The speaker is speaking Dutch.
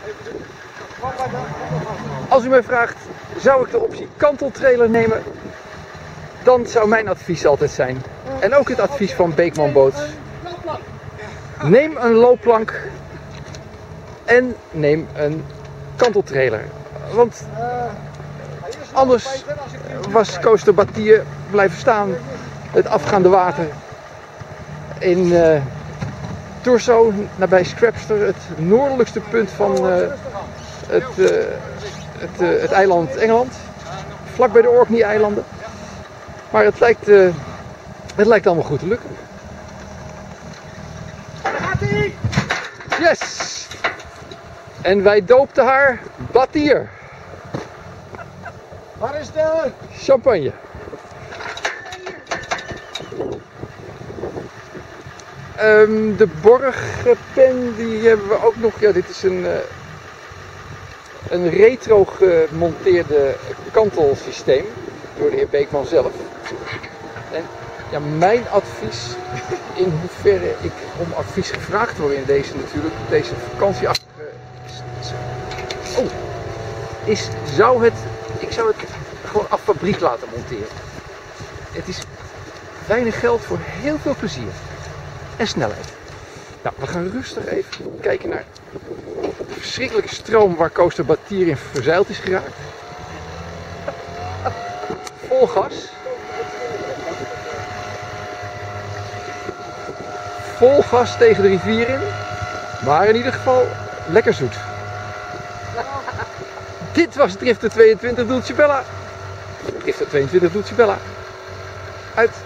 Als u mij vraagt, zou ik de optie kanteltrailer nemen? Dan zou mijn advies altijd zijn, en ook het advies van Beekman Boats: neem een loopplank en neem een kanteltrailer. Want anders was Coaster Batier blijven staan, het afgaande water in Thurso, nabij Scrapster, het noordelijkste punt van het eiland Engeland, vlak bij de Orkney-eilanden. Maar het lijkt allemaal goed te lukken. Yes! En wij doopten haar Batier. Waar is de Champagne. De borgpen die hebben we ook nog. Ja, dit is een retro gemonteerde kantelsysteem door de heer Beekman zelf. En ja, mijn advies, in hoeverre ik om advies gevraagd word in deze vakantieachtige... Ik zou het gewoon af fabriek laten monteren. Het is weinig geld voor heel veel plezier en snelheid. Nou, we gaan rustig even kijken naar de verschrikkelijke stroom waar Coaster Batier in verzeild is geraakt. Vol gas. Vol gas tegen de rivier in. Maar in ieder geval lekker zoet. Dit was Drifter 22 Dulcibella. Drifter 22 Dulcibella. Uit.